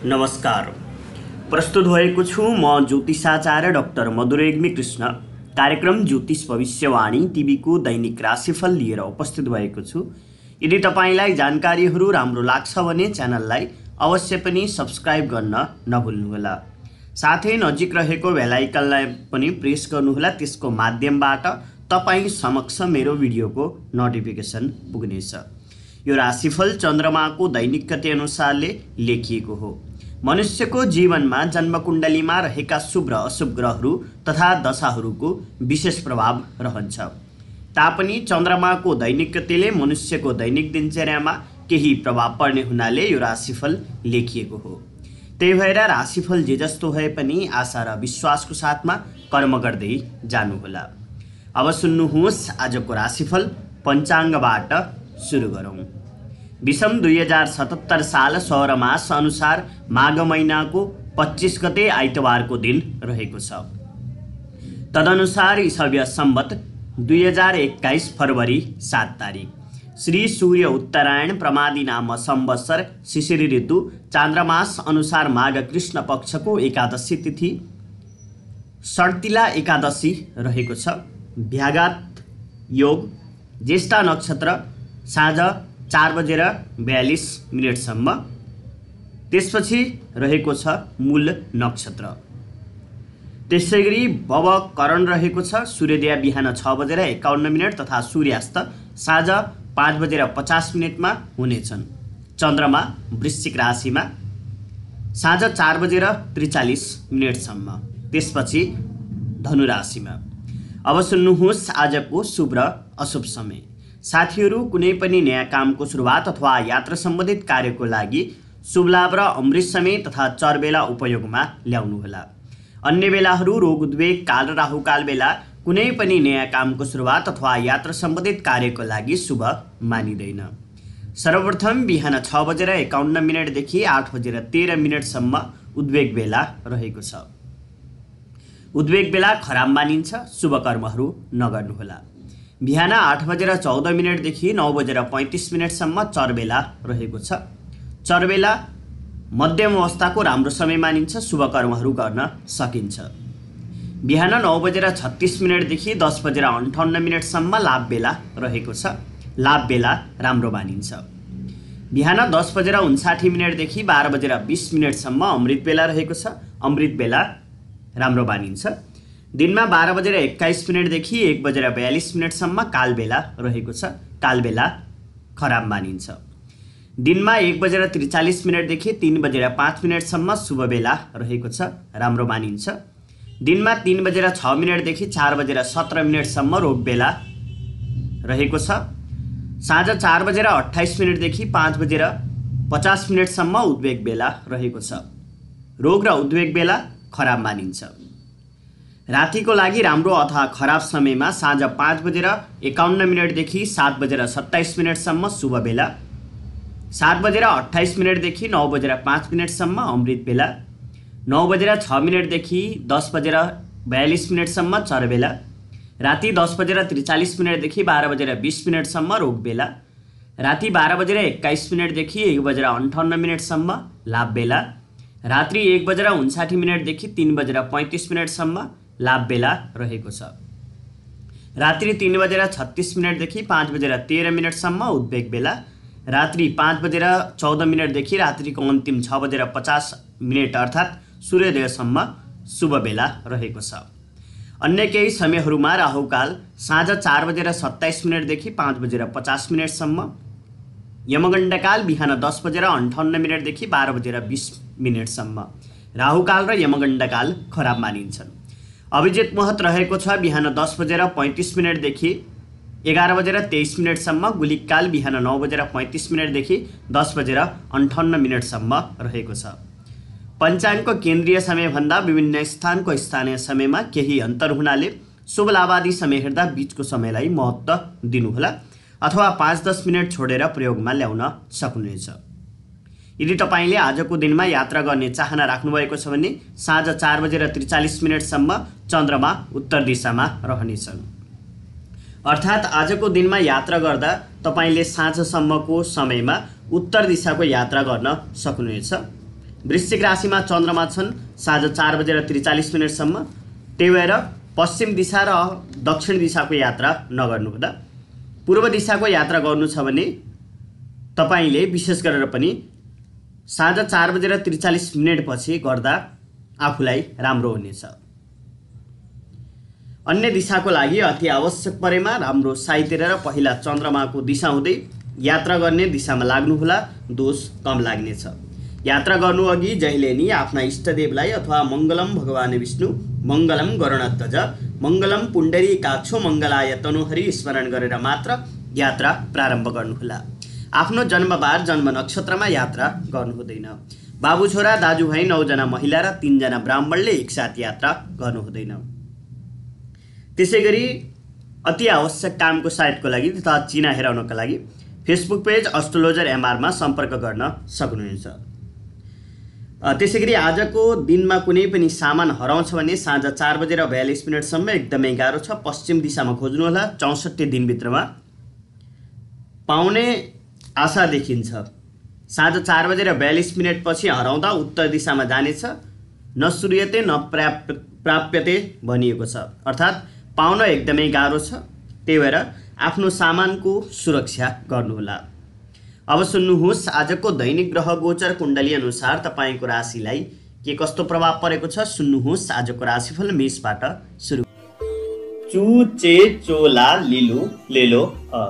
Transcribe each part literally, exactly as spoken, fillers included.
नमस्कार। प्रस्तुत भएको छु म ज्योतिषाचार्य डाक्टर मधुरेग्मी कृष्ण। कार्यक्रम ज्योतिष भविष्यवाणी टिभीको दैनिक राशिफल लिएर उपस्थित भएको छु। यदि तपाईलाई जानकारीहरू राम्रो लाग्छ भने च्यानललाई अवश्य पनि सब्स्क्राइब गर्न नभुल्नुहोला। साथै नजिक रहेको बेल आइकनलाई पनि प्रेस गर्नुहोला। त्यसको माध्यमबाट तपाई समक्ष मेरो भिडियोको नोटिफिकेसन पुग्नेछ। यो राशिफल चन्द्रमाको दैनिक गति अनुसारले लेखिएको हो। मनुष्यको जीवनमा जन्मकुण्डलीमा रहेका शुभ र अशुभ ग्रहहरू तथा दशाहरूको विशेष प्रभाव रहन्छ। तापनि चन्द्रमाको दैनिक गतिले मनुष्यको दैनिक दिनचर्यामा केही प्रभाव पर्ने हुनाले यो राशिफल लेखिएको हो। त्यही भएर राशिफल जे जस्तो भए पनि आशा र विश्वासको साथमा कर्म गर्दै जानुहोला। अब सुन्नुहोस् आजको राशिफल पञ्चाङ्गबाट सुरु गरौँ। विषम दुई हजार सतहत्तर साल सौर मास अनुसार माघ महिनाको पच्चीस गते आइतबारको दिन रहेको छ। तदनुसार ईसव्य सम्वत दुई हजार एक्काइस फरवरी सात तारिक श्री सूर्य उत्तरायण प्रमादी नाम संवत्सर शिशिर ऋतु चान्द्रमास अनुसार माघ कृष्ण पक्षको एकादशी तिथि षड्तिला एकादशी रहेको छ। भ्याघात योग ज्येष्ठा नक्षत्र साँझ चार बजेर बयालीस मिनटसम्म, त्यसपछि रहेको छ मूल नक्षत्र। त्यसै गरी भव करण रहेको छ। सूर्योदय बिहान छ बजेर एकाउन्न मिनट तथा सूर्यास्त साँझ पाँच बजेर पचास मिनटमा हुनेछन्। चन्द्रमा वृश्चिक राशिमा साँझ चार बजेर त्रिचालिस मिनटसम्म, त्यसपछि धनु राशिमा। अब सुन्नुहोस् आजको शुभ र अशुभ समय। साथीहरू, कुनै पनि नयाँ कामको सुरुवात अथवा यात्रा सम्बन्धित कार्यको लागि शुभ लाभ र अमृत समय तथा चर बेला उपयोगमा ल्याउनुहोला। अन्य बेलाहरू रोग उद्वेग काल र राहुकाल बेला कुनै पनि नयाँ कामको सुरुवात अथवा यात्रा सम्बन्धित कार्यको लागि शुभ मानिँदैन। सर्वप्रथम बिहान छ बजेर एकाउन्न मिनटदेखि आठ बजेर तेह्र मिनटसम्म उद्वेग बेला रहेको छ। उद्वेग बेला खराब मानिन्छ। शुभ कर्महरू नगर्नुहोला। बिहान आठ बजेर चौध मिनटदेखि नौ बजेर पैँतिस मिनटसम्म चर बेला रहेको छ। चर बेला मध्यम अवस्थाको राम्रो समय मानिन्छ। शुभ कर्महरू गर्न सकिन्छ। बिहान नौ बजेर छत्तिस मिनटदेखि दस बजेर अन्ठाउन्न मिनटसम्म लाभ बेला रहेको छ। लाभ बेला राम्रो मानिन्छ। बिहान दस बजेर उन्साठी मिनटदेखि बाह्र बजेर बिस मिनटसम्म अमृत बेला रहेको छ। अमृत बेला राम्रो मानिन्छ। दिनमा बाह्र बजेर एक्काइस मिनटदेखि एक बजेर बयालीस मिनटसम्म काल बेला रहेको छ। काल बेला खराब मानिन्छ। दिनमा एक बजेर त्रिचालिस मिनटदेखि तीन बजेर पाँच मिनटसम्म शुभ बेला रहेको छ, राम्रो मानिन्छ। दिनमा तीन बजेर छ मिनटदेखि चार बजेर सत्र मिनटसम्म रोग बेला रहेको छ। साँझ चार बजेर अट्ठाइस मिनटदेखि पाँच बजेर पचास मिनटसम्म उद्वेग बेला रहेको छ। रोग र उद्वेग बेला खराब मानिन्छ। रातिको लागि राम्रो अथवा खराब समयमा साँझ पाँच बजेर एकाउन्न मिनटदेखि सात बजेर सत्ताइस मिनटसम्म शुभ बेला, सात बजेर अट्ठाइस मिनटदेखि नौ बजेर पाँच मिनटसम्म अमृत बेला, नौ बजेर छ मिनटदेखि दस बजेर बयालीस मिनटसम्म चर बेला, राति दस बजेर त्रिचालिस मिनटदेखि बाह्र बजेर बिस मिनटसम्म रोग बेला, राति बाह्र बजेर एक्काइस मिनटदेखि एक बजेर अन्ठाउन्न मिनटसम्म लाभ बेला, रात्रि एक बजेर उन्साठी मिनटदेखि तीन बजेर पैँतिस मिनटसम्म लाभ बेला रहेको छ। रात्रि तीन बजेर छत्तिस मिनटदेखि पाँच बजेर तेह्र मिनटसम्म उद्वेग बेला, रात्रि पाँच बजेर चौध मिनटदेखि रात्रिको अन्तिम छ बजेर पचास मिनट अर्थात् सूर्योदयसम्म शुभ बेला रहेको छ। अन्य केही समयहरूमा राहुकाल साँझ चार बजेर सत्ताइस मिनटदेखि पाँच बजेर पचास मिनटसम्म, यमगण्डकाल बिहान दस बजेर अन्ठाउन्न मिनटदेखि बाह्र बजेर बिस मिनटसम्म। राहुकाल र यमगण्डकाल खराब मानिन्छन्। अभिजित मुहूर्त रहेको छ बिहान दस बजेर पैँतिस मिनटदेखि एघार बजेर तेइस मिनटसम्म। गुलिककाल बिहान नौ बजेर पैँतिस मिनटदेखि दस बजेर अन्ठाउन्न मिनटसम्म रहेको छ। पञ्चाङ्गको केन्द्रीय समयभन्दा विभिन्न स्थानको स्थानीय समयमा केही अन्तर हुनाले शुभ लाभादि समय हेर्दा बिचको समयलाई महत्त्व दिनुहोला अथवा पाँच दस मिनट छोडेर प्रयोगमा ल्याउन सक्नुहुनेछ। यदि तपाईँले आजको दिनमा यात्रा गर्ने चाहना राख्नुभएको छ भने साँझ चार बजेर त्रिचालिस मिनटसम्म चन्द्रमा उत्तर दिशामा रहनेछन्। अर्थात् आजको दिनमा यात्रा गर्दा तपाईँले साँझसम्मको समयमा उत्तर दिशाको यात्रा गर्न सक्नुहुनेछ। वृश्चिक राशिमा चन्द्रमा छन् साँझ चार बजेर त्रिचालिस मिनटसम्म। त्यही भएर पश्चिम दिशा र दक्षिण दिशाको यात्रा नगर्नुहोला। पूर्व दिशाको यात्रा गर्नु छ भने तपाईँले विशेष गरेर पनि साँझ चार बजेर त्रिचालिस मिनटपछि गर्दा आफूलाई राम्रो हुनेछ। अन्य दिशाको लागि अति आवश्यक परेमा राम्रो साइतिर र पहिला चन्द्रमाको दिशा हुँदै यात्रा गर्ने दिशामा लाग्नुहोला, दोष कम लाग्नेछ। यात्रा गर्नु अघि जहिले नि आफ्ना इष्टदेवलाई अथवा मङ्गलम भगवान विष्णु, मङ्गलम गरुडध्वज, मङ्गलम पुण्डरीकाक्षो, मङ्गलाय तनुहरि स्मरण गरेर मात्र यात्रा प्रारम्भ गर्नुहोला। आफ्नो जन्मबार जन्म नक्षत्रमा यात्रा गर्नु हुँदैन। बाबु छोरा दाजुभाइ नौजना महिला र तीनजना ब्राह्मणले एकसाथ यात्रा गर्नु हुँदैन। त्यसै गरी अति आवश्यक कामको साइटको लागि तथा चिना हेराउनका लागि फेसबुक पेज एस्ट्रोलोजर एमआरमा सम्पर्क गर्न सक्नुहुन्छ। त्यसै गरी आजको दिनमा कुनै पनि सामान हराउँछ भने साँझ चार बजेर बयालिस मिनटसम्म एकदमै गाह्रो छ। पश्चिम दिशामा खोज्नुहोला। चौसठी दिनभित्रमा पाउने आशा देखिन्छ। साँझ चार बजेर बयालिस मिनटपछि हराउँदा उत्तर दिशामा जानेछ। न सूर्यते न प्राप्य प्राप्यते भनिएको छ, अर्थात् पाउन एकदमै गाह्रो छ। त्यही भएर आफ्नो सामानको सुरक्षा गर्नुहोला। अब सुन्नुहोस् आजको दैनिक ग्रह गोचर कुण्डली अनुसार तपाईँको राशिलाई के कस्तो प्रभाव परेको छ। सुन्नुहोस् आजको राशिफल मेषबाट सुरु। चु चे चोला लिलु लेलो अ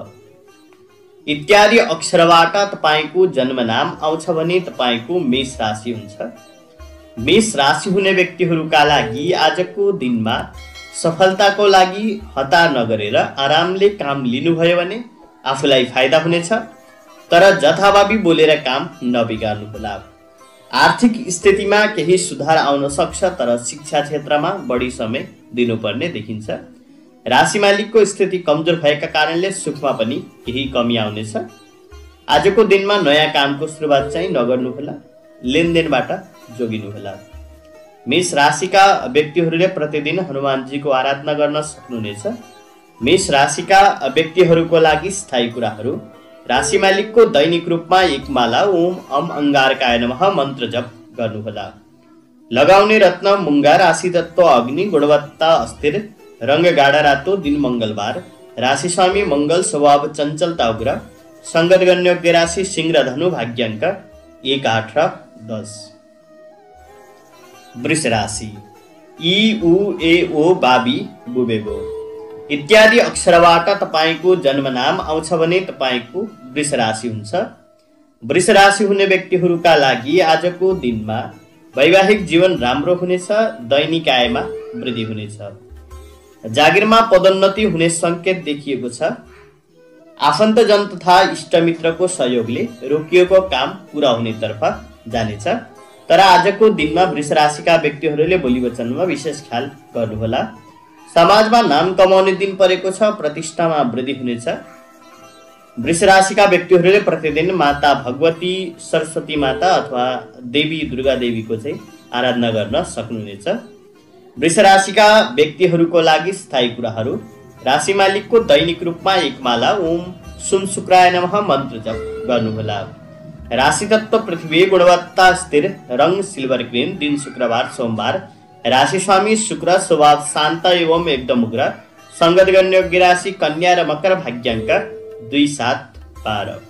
इत्यादि अक्षरबाट तपाईँको जन्मनाम आउँछ भने तपाईँको मेष राशि हुन्छ। मेष राशि हुने व्यक्तिहरूका लागि आजको दिनमा सफलताको लागि हतार नगरेर आरामले काम लिनुभयो भने आफूलाई फाइदा हुनेछ। तर जथाभावी बोलेर काम नबिगार्नुहोला। आर्थिक स्थितिमा केही सुधार आउन सक्छ, तर शिक्षा क्षेत्रमा बढी समय दिनुपर्ने देखिन्छ। राशि मालिकको स्थिति कमजोर भएका कारणले सुखमा पनि केही कमी आउनेछ। आजको दिनमा नयाँ कामको सुरुवात चाहिँ नगर्नुहोला, लेनदेनबाट जोगिनुहोला। मेष राशिका व्यक्तिहरूले प्रतिदिन हनुमानजीको आराधना गर्न सक्नुहुनेछ। मेष राशिका व्यक्तिहरूको लागि स्थायी कुराहरू। राशि मालिकको दैनिक रूपमा एक माला ओम अम अंगारकाय नमः मन्त्र जप गर्नुहोला। लगाउने रत्न मुंगा, राशि तत्व अग्नि, गुणवत्ता अस्थिर, रंग गाढ़ा रातो, दिन मंगलबार। राशि स्वामी मंगल, स्वभाव चंचलता उग्र, संगत गण्योग्य राशि सिंह र धनु, भाग्यांक एक आठ र दस। वृष राशि ई उ ए ओ बाबी बुबेबो इत्यादि अक्षरबाट तपाईको जन्मनाम आउँछ भने तपाईको वृष राशि हुन्छ। वृष राशि हुने व्यक्तिहरूका लागि आजको दिनमा वैवाहिक जीवन राम्रो हुनेछ। दैनिक आयमा वृद्धि हुनेछ। जागिरमा पदोन्नति हुने संकेत देखिएको छ। आफन्तजन तथा इष्टमित्रको सहयोगले रोकिएको काम पूरा हुनेतर्फ जानेछ। तर आजको दिनमा वृष राशिका व्यक्तिहरूले बोली वचनमा विशेष ख्याल गर्नुहोला। समाजमा नाम कमाउने दिन परेको छ। प्रतिष्ठामा वृद्धि हुनेछ। वृष राशिका व्यक्तिहरूले प्रतिदिन माता भगवती, सरस्वती माता अथवा देवी दुर्गा देवीको चाहिँ आराधना गर्न सक्नुहुनेछ। वृष राशिका व्यक्तिहरूको लागि स्थायी कुराहरू। राशि मालिकको दैनिक रूपमा एक माला ओम सुम शुक्राय नमः मन्त्र जप गर्नुहोला। राशि तत्व पृथ्वी, गुणवत्ता स्थिर, रंग सिल्वर ग्रीन, दिन शुक्रबार सोमबार। राशि स्वामी शुक्र, स्वभाव शान्त एवं एकदम उग्र, संगत गण्योग्य राशि कन्या र मकर, भाग्यांक दुई सात बाह्र।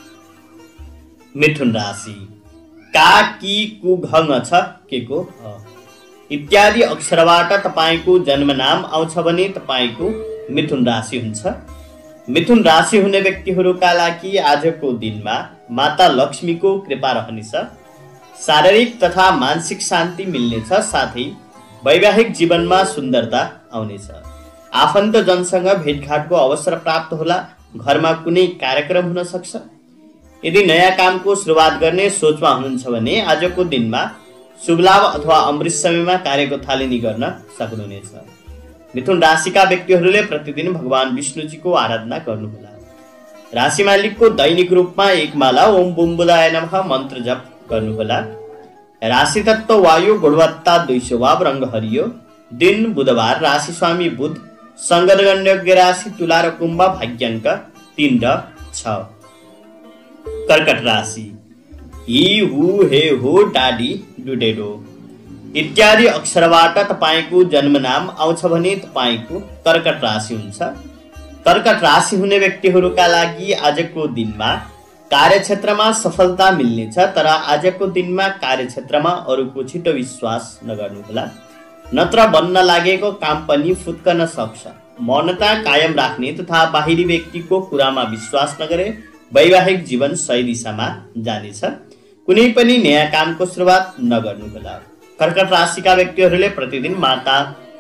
मिथुन राशि का की कु घङ छ के को इत्यादि अक्षरबाट तपाईको जन्मनाम आउँछ भने तपाईको मिथुन राशि हुन्छ। मिथुन राशि हुने व्यक्तिहरूका लागि आजको दिनमा माता लक्ष्मीको कृपा रहनेछ। शारीरिक तथा मानसिक शान्ति मिल्नेछ। साथै वैवाहिक जीवनमा सुन्दरता आउनेछ। आफन्त जनसँग भेटघाटको अवसर प्राप्त होला। घरमा कुनै कार्यक्रम हुन सक्छ। यदि नयाँ कामको सुरुवात गर्ने सोचमा हुनुहुन्छ भने आजको दिनमा शुभ लाभ अथवा अमृत समयमा कार्यको थालनी गर्न सक्नुहुनेछ। मिथुन राशिका व्यक्तिहरूले प्रतिदिन भगवान विष्णुजीको आराधना गर्नुहोला। राशि मालिकको दैनिक रूपमा एक माला ओम बुम्बुदाय नमः मन्त्र जप गर्नुहोला। राशि तत्व वायु, गुणवत्ता दुई स्वभाव, रंग हरियो, दिन बुधबार। राशि स्वामी बुध, संगत गण्योग्य राशि तुला र कुम्भ, भाग्यांक तीन र छ। कर्कट राशि हि हु हे हो डाडी डुडेडो इत्यादि अक्षरबाट तपाईको जन्मनाम आउँछ भने तपाईको कर्कट राशि हुन्छ। कर्कट राशि हुने व्यक्तिहरूका लागि आजको दिनमा कार्यक्षेत्रमा सफलता मिल्नेछ, तर आजको दिनमा कार्यक्षेत्रमा अरूको छिटो विश्वास नगर्नुहोला, नत्र बन्न लागेको काम पनि फुत्कन सक्छ। मौनता कायम राख्ने तथा बाहिरी व्यक्तिको कुरामा विश्वास नगरे वैवाहिक जीवन सही दिशामा जानेछ। कुनै पनि नयाँ कामको सुरुवात नगर्नुहोला। कर्कट राशिका व्यक्तिहरूले प्रतिदिन माता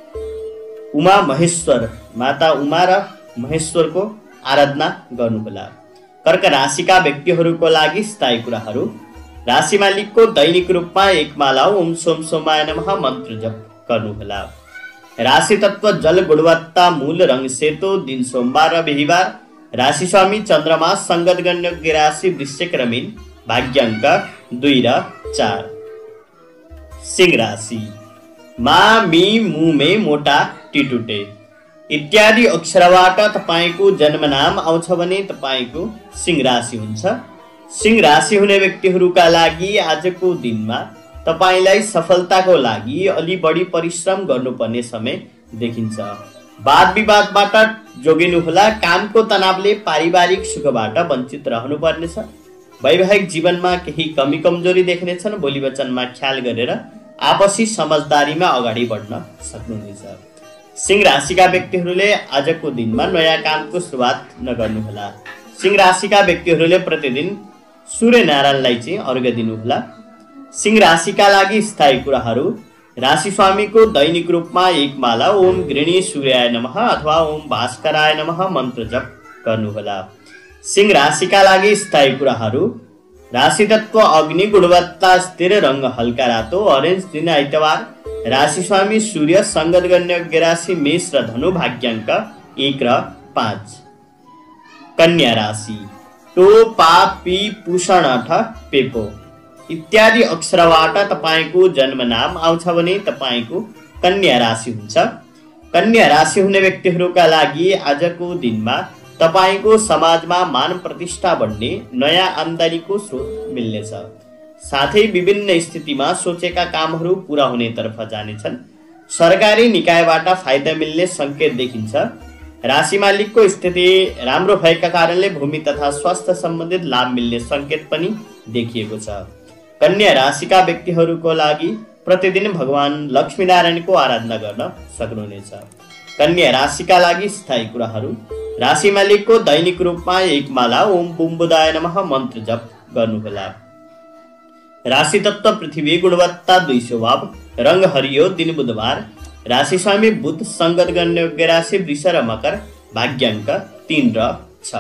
उमा महेश्वर माता उमा र महेश्वरको आराधना गर्नुहोला। कर्क राशिका व्यक्तिहरूको लागि स्थायी कुराहरू। राशि मालिकको दैनिक रूपमा एक माला ओम सोम सोमाय नमः मन्त्र जप गर्नुहोला। राशि तत्व जल गुणवत्ता मूल रंग सेतो दिन सोमबार र बिहिबार। राशि स्वामी चन्द्रमा संगत गण्य राशि वृश्चिक र मीन। भाग्याङ्क दुई र चार। सिंह राशि मा मी मु मे मोटा टिटुटे इत्यादि अक्षरबाट तपाईको जन्मनाम आउँछ भने तपाईको सिंह राशि हुन्छ। सिंह राशि हुने व्यक्तिहरूका लागि आजको दिनमा तपाईलाई सफलताको लागि अलि बढी परिश्रम गर्नुपर्ने समय देखिन्छ। वाद विवादबाट जोगिनुहोला। कामको तनावले पारिवारिक सुखबाट वञ्चित रहनुपर्नेछ। वैवाहिक जीवनमा केही कमी कमजोरी देख्नेछन्। बोली वचनमा ख्याल गरेर आपसी समझदारीमा अगाडि बढ्न सक्नुहुनेछ। सिंह राशिका व्यक्तिहरूले आजको दिनमा नयाँ कामको सुरुवात नगर्नुहोला। सिंह राशिका व्यक्तिहरूले प्रतिदिन सूर्य नारायणलाई चाहिँ अर्घ्य दिनुहोला। सिंह राशिका लागि स्थायी कुराहरू। राशि स्वामीको दैनिक रूपमा एक माला ओम गृणी सूर्याय नमः अथवा ओम भास्कराय नमः मन्त्र जप गर्नुहोला। सिंह राशिका लागि स्थायी कुराहरू। राशि तत्व अग्नि गुणवत्ता स्थिर रंग हल्का रातो ऑरेंज दिन आइतबार। राशि स्वामी सूर्य संगत गण्य राशि मेष र धनु। भाग्याङ्क एक र पाँच। कन्या राशि टो पा पी पुषण अठ पेपो इत्यादि अक्षरबाट तपाईको जन्मनाम आउँछ भने तपाईको कन्या राशि हुन्छ। कन्या राशि हुने व्यक्तिहरूका लागि आजको दिनमा तपाईको समाजमा मान प्रतिष्ठा बढ्ने, नयाँ आम्दानीको स्रोत मिल्नेछ। साथै विभिन्न स्थितिमा सोचेका कामहरू पूरा हुने तर्फ जानेछन्। सरकारी निकायबाट फाइदा मिल्ने संकेत देखिन्छ। राशि मालिकको स्थिति राम्रो भएका कारणले भूमि तथा स्वास्थ्य सम्बन्धित लाभ मिल्ने संकेत पनि देखिएको छ। कन्या राशिका व्यक्तिहरूको लागि प्रतिदिन भगवान लक्ष्मीनारायणको आराधना गर्न सक्नुहुनेछ। कन्या राशिका लागि स्थायी कुराहरू। राशि मालिकको दैनिक रूपमा एक माला ओम बुम्बुदाय नमः मन्त्र जप गर्नुहोला। राशि तत्व पृथ्वी गुणवत्ता दुई स्वभाव रंग हरियो दिन बुधबार। राशि स्वामी बुध संगत गण्य राशि वृष र मकर। भाग्याङ्क तीन र छ।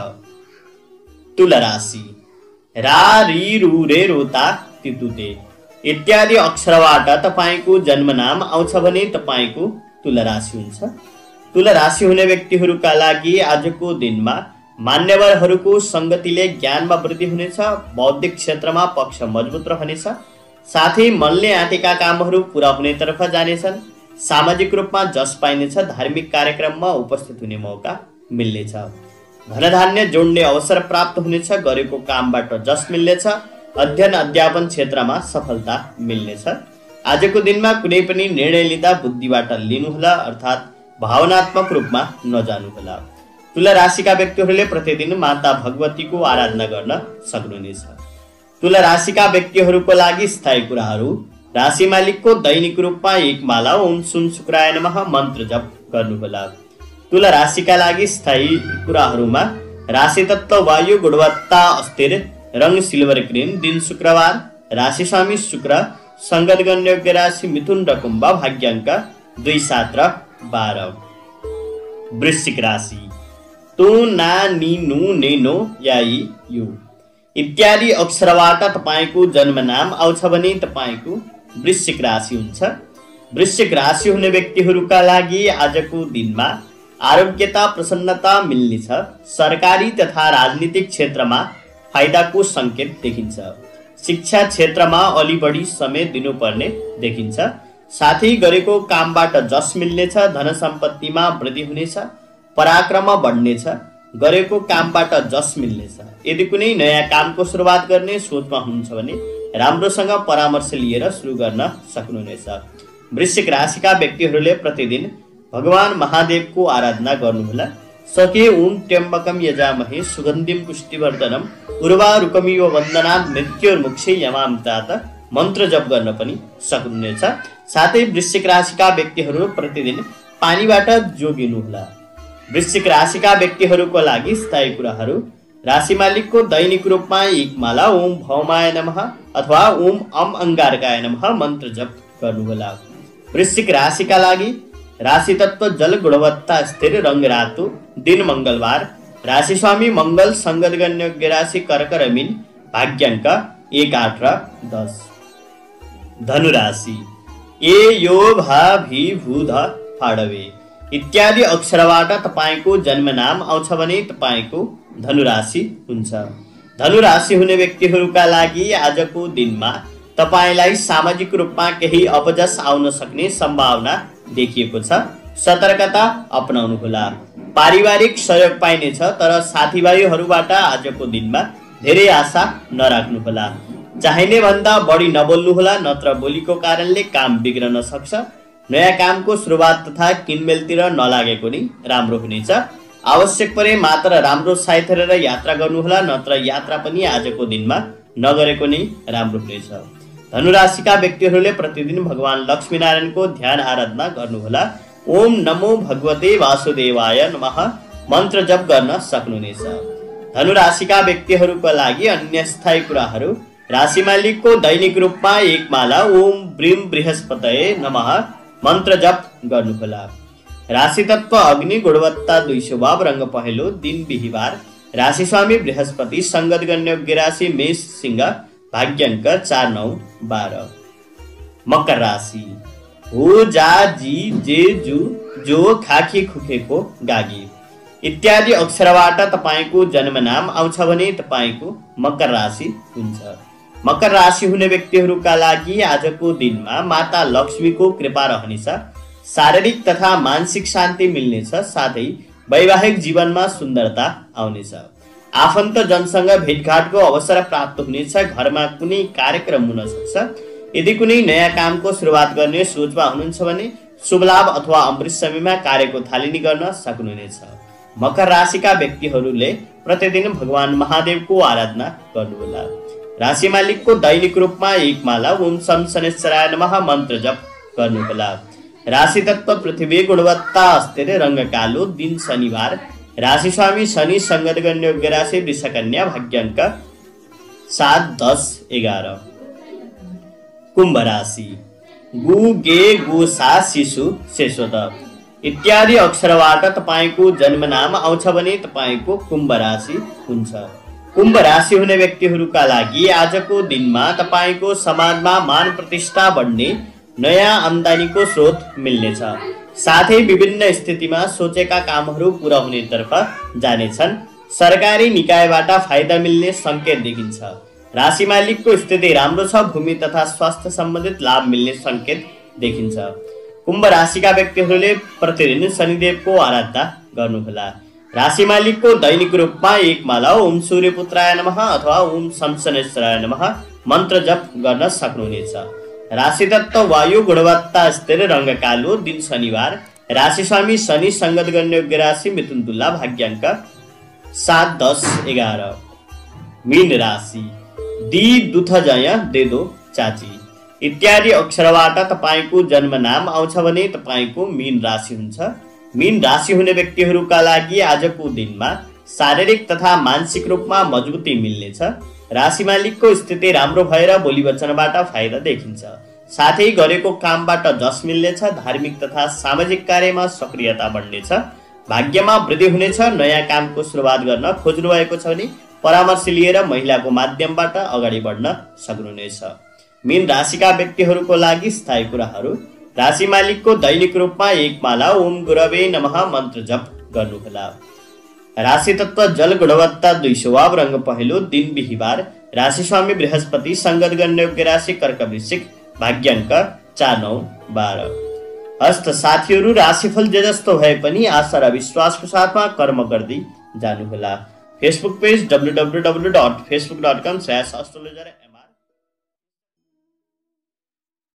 तुला राशि रा री रु रे रोता तितुते इत्यादि अक्षरबाट तपाईको जन्मनाम आउँछ भने तपाईको तुला राशि हुन्छ। तुला राशि हुने व्यक्तिहरूका लागि आजको दिनमा मान्यवरहरूको संगतिले ज्ञानमा वृद्धि हुनेछ। बौद्धिक क्षेत्रमा पक्ष मजबुत रहनेछ। साथै मनले आँटेका कामहरू पूरा हुने तर्फ जानेछन्। सामाजिक रूपमा जस पाइनेछ। धार्मिक कार्यक्रममा उपस्थित हुने मौका मिल्नेछ। धनधान्य जोड्ने अवसर प्राप्त हुनेछ। गरेको कामबाट जस मिल्नेछ। अध्ययन अध्यापन क्षेत्रमा सफलता मिल्नेछ। आजको दिनमा कुनै पनि निर्णय लिँदा बुद्धिबाट लिनुहोला, अर्थात् भावनात्मक रूपमा नजानुहोला। तुला राशिका व्यक्तिहरूले प्रतिदिन माता भगवतीको आराधना गर्न सक्नुहुनेछ। तुला राशिका व्यक्तिहरूको लागि स्थायी कुराहरू। राशि मालिकको दैनिक रूपमा एक माला ओम सुन शुक्राय नमः मन्त्र जप गर्नुहोला। तुला राशिका लागि स्थायी कुराहरूमा राशि तत्व वायु गुणवत्ता अस्थिर रंग सिल्वर ग्रीन दिन शुक्रबार। राशि स्वामी शुक्र संगत गण्य राशि मिथुन र कुम्भ। भाग्याङ्क दुई सात र बाह्र। वृश्चिक राशि तु ना नि नु ने नो याई यु इत्यादि अक्षरबाट तपाईको जन्मनाम आउँछ भने तपाईको वृश्चिक राशि हुन्छ। वृश्चिक राशि हुने व्यक्तिहरूका लागि आजको दिनमा आरोग्यता प्रसन्नता मिल्नेछ। सरकारी तथा राजनीतिक क्षेत्रमा फाइदाको संकेत देखिन्छ। शिक्षा क्षेत्रमा अलि बढी समय दिनुपर्ने देखिन्छ। साथै गरेको कामबाट जस मिल्नेछ। धन सम्पत्तिमा वृद्धि हुनेछ। पराक्रम बढ्नेछ। गरेको कामबाट जस मिल्नेछ। यदि कुनै नयाँ कामको सुरुवात गर्ने सोचमा हुनुहुन्छ भने राम्रोसँग परामर्श लिएर सुरु गर्न सक्नुहुनेछ। वृश्चिक राशिका व्यक्तिहरूले प्रतिदिन भगवान महादेवको आराधना गर्नुहोला। सके ओम त्र्यम्बकम यजामहे सुगन्धिम पुष्टिवर्धनम उर्वारुकमिव वन्दनात् मृत्युर्मुक्षे यमामृतात् मन्त्र जप गर्न पनि सक्नुहुनेछ। साथै वृश्चिक राशिका व्यक्तिहरू प्रतिदिन पानीबाट जोगिनुहोला। वृश्चिक राशिका व्यक्तिहरूको लागि स्थायी कुराहरू, राशि मालिकको दैनिक रूपमा एक माला ओम भौमाय नमः अथवा ओम अम अंगारकाय नमः मन्त्र जप गर्नुहोला। वृश्चिक राशिका लागि राशि तत्व जल गुणवत्ता स्थिर रंग रातो, दिन मंगलबार, राशि स्वामी मंगल, संगत गण्य योग्य राशि कर्क र मीन, भाग्याङ्क एक आठ र दस। धनु राशि ए यो भा भी भू ध फाडवे इत्यादि अक्षरबाट तपाईको जन्म नाम आउँछ भने तपाईको धनु राशि हुन्छ। धनु राशि हुने व्यक्तिहरूका लागि आजको दिनमा तपाईलाई सामाजिक रूपमा केही अपजस आउन सक्ने सम्भावना देखिएको छ। सतर्कता अपनाउनुहोला। पारिवारिक सहयोग पाइनेछ, तर साथीभाइहरूबाट आजको दिनमा धेरै आशा नराख्नुहोला। चाहिने भन्दा बढी नबोल्नुहोला, नत्र बोलीको कारणले काम बिग्रन सक्छ। नयाँ कामको सुरुवात तथा किनमेलतिर नलागेको नै राम्रो हुनेछ। आवश्यक परे मात्र राम्रो साइत हेरेर यात्रा गर्नुहोला, नत्र यात्रा पनि आजको दिनमा नगरेको नै राम्रो हुनेछ। धनुराशिका व्यक्तिहरूले प्रतिदिन भगवान लक्ष्मीनारायणको ध्यान आराधना गर्नुहोला। ओम नमो भगवते वासुदेवाय नमः मन्त्र जप गर्न सक्नुहुनेछ। धनुराशिका व्यक्तिहरूका लागि अन्य स्थायी कुराहरू, राशि मालिकको दैनिक रूपमा एक माला ओम ब्रीम बृहस्पतये नमः मन्त्र जप गर्नुहोला। राशि तत्व अग्नि, गुणवत्ता दुई स्वभाव, रंग पहेलो, दिन बिहिबार, राशि स्वामी बृहस्पति, संगत गण्य योग्य राशि मेष सिंह, भाग्याङ्क चार नौ बाह्र। मकर राशि हो जा जी जे जु जो खाखी खुखेको गागी इत्यादि अक्षरबाट तपाईको जन्म नाम आउँछ भने तपाईको मकर राशि हुन्छ। मकर राशि हुने व्यक्तिहरूका लागि आजको दिनमा माता लक्ष्मीको कृपा रहनेछ। शारीरिक तथा मानसिक शान्ति मिल्नेछ। साथै वैवाहिक जीवनमा सुन्दरता आउनेछ। आफन्त जनसँग भेटघाटको अवसर प्राप्त हुनेछ। घरमा कुनै कार्यक्रम हुन सक्छ। यदि कुनै नयाँ कामको सुरुवात गर्ने सोचमा हुनुहुन्छ भने शुभ लाभ अथवा अमृत समयमा कार्यको थालनी गर्न सक्नुहुनेछ। मकर राशिका व्यक्तिहरूले प्रतिदिन भगवान महादेवको आराधना गर्नुहोला। राशि मालिकको दैनिक रूपमा एक माला ओम शम शनेश्वराय नमः मन्त्र जप गर्नुहोला। राशि तत्व पृथ्वी, गुणवत्ता स्थिर, रंग कालो, दिन शनिबार, राशि स्वामी शनि, संगत गण्य योग्य राशि वृषकन्या, भाग्याङ्क सात दस एघार। कुम्भ राशि गु गे गु सा शिशु शेषोद इत्यादि अक्षरबाट तपाईको जन्म नाम आउँछ भने तपाईको कुम्भ राशि हुन्छ। कुम्भ राशि हुने व्यक्तिहरूका लागि आजको दिनमा तपाईको समाजमा मान प्रतिष्ठा बढ्ने, नयाँ आम्दानीको स्रोत मिल्नेछ। साथै विभिन्न स्थितिमा सोचेका कामहरू पूरा हुनेतर्फ जानेछन्। सरकारी निकायबाट फाइदा मिल्ने संकेत देखिन्छ। राशि मालिकको स्थिति राम्रो छ। भूमि तथा स्वास्थ्य सम्बन्धित लाभ मिल्ने संकेत देखिन्छ। कुम्भ राशिका व्यक्तिहरूले प्रतिदिन शनिदेवको आराधना गर्नुहोला। राशि मालिकको दैनिक रूपमा एक माला ओम सूर्यपुत्राय नमः अथवा ओम शमशनेश्वराय नमः मन्त्र जप गर्न सक्नुहुनेछ। राशि तत्व वायु, गुणवत्ता स्थिर, रंग कालो, दिन शनिबार, राशि स्वामी शनि, संगत गण्य योग्य राशि मिथुन तुला, भाग्याङ्क सात दस एघार। मीन राशि दी दुथ जय देदो चाची इत्यादि अक्षरबाट तपाईको जन्म नाम आउँछ भने तपाईको मीन राशि हुन्छ। मीन राशि हुने व्यक्तिहरूका लागि आजको दिनमा शारीरिक तथा मानसिक रूपमा मजबुती मिल्नेछ। राशि मालिकको स्थिति राम्रो भएर बोली वचनबाट फाइदा देखिन्छ। साथै गरेको कामबाट जस मिल्नेछ। धार्मिक तथा सामाजिक कार्यमा सक्रियता बढ्नेछ। भाग्यमा वृद्धि हुनेछ। नयाँ कामको सुरुवात गर्न खोज्नु भएको छ भने परामर्श लिएर महिलाको माध्यमबाट अगाडि बढ्न सक्नुहुनेछ। मीन राशिका व्यक्तिहरूको लागि स्थायी कुराहरू, राशि मालिकको दैनिक रूपमा एक माला ओम गुरवे नमः मन्त्र जप गर्नुहोला। राशि तत्व जल, गुणवत्ता दुई स्वभाव, रंग पहेलो, दिन बिहिबार, राशि स्वामी बृहस्पति, संगत गण्य योग्य राशि कर्क वृश्चिक, भाग्याङ्क चार नौ बाह्र। हस्त साथीहरू, राशिफल जे जस्तो भए पनि आशा र विश्वासको साथमा कर्म गर्दै जानुहोला। Facebook page W W W dot Facebook dot com slash astrologer